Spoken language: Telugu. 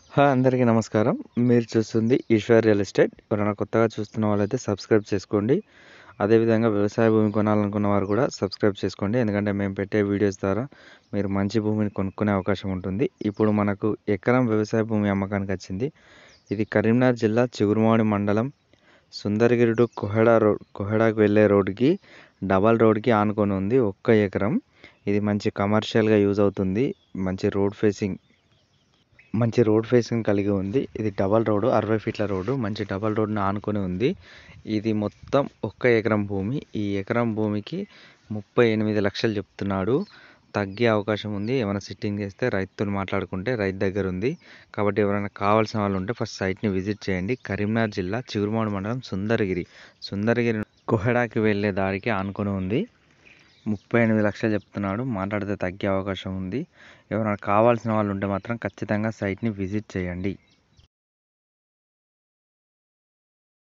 అందరికీ నమస్కారం. మీరు చూస్తుంది ఈశ్వర్ రియల్ ఎస్టేట్. ఎవరైనా కొత్తగా చూస్తున్న వాళ్ళైతే సబ్స్క్రైబ్ చేసుకోండి. అదేవిధంగా వ్యవసాయ భూమి కొనాలనుకున్న వారు కూడా సబ్స్క్రైబ్ చేసుకోండి. ఎందుకంటే మేము పెట్టే వీడియోస్ ద్వారా మీరు మంచి భూమిని కొనుక్కునే అవకాశం ఉంటుంది. ఇప్పుడు మనకు ఎకరం వ్యవసాయ భూమి అమ్మకానికి వచ్చింది. ఇది కరీంనగర్ జిల్లా చిగురుమామిడి మండలం సుందరగిరి టు కోహెడాకు వెళ్ళే రోడ్డుకి డబల్ రోడ్కి ఆనుకొని ఉంది. 1 ఎకరం. ఇది మంచి కమర్షియల్గా యూజ్ అవుతుంది. మంచి రోడ్ ఫేసింగ్ కలిగి ఉంది. ఇది డబల్ రోడ్డు, 60 ఫీట్ల రోడ్డు. మంచి డబల్ రోడ్డును ఆనుకొని ఉంది. ఇది మొత్తం 1 ఎకరం భూమి. ఈ ఎకరం భూమికి 38 లక్షలు చెప్తున్నాడు. తగ్గే అవకాశం ఉంది. ఏమైనా సిట్టింగ్ చేస్తే రైతులు మాట్లాడుకుంటే రైతు దగ్గర ఉంది. కాబట్టి ఎవరైనా కావాల్సిన వాళ్ళు ఉంటే ఫస్ట్ సైట్ని విజిట్ చేయండి. కరీంనగర్ జిల్లా చిగురుమామిడి మండలం సుందరగిరి కోహెడాకి వెళ్ళే దారికి ఆనుకొని ఉంది. 38 లక్షలు చెప్తున్నాడు. మాట్లాడితే తగ్గే అవకాశం ఉంది. ఎవరైనా కావాల్సిన వాళ్ళు ఉంటే మాత్రం ఖచ్చితంగా సైట్ని విజిట్ చేయండి.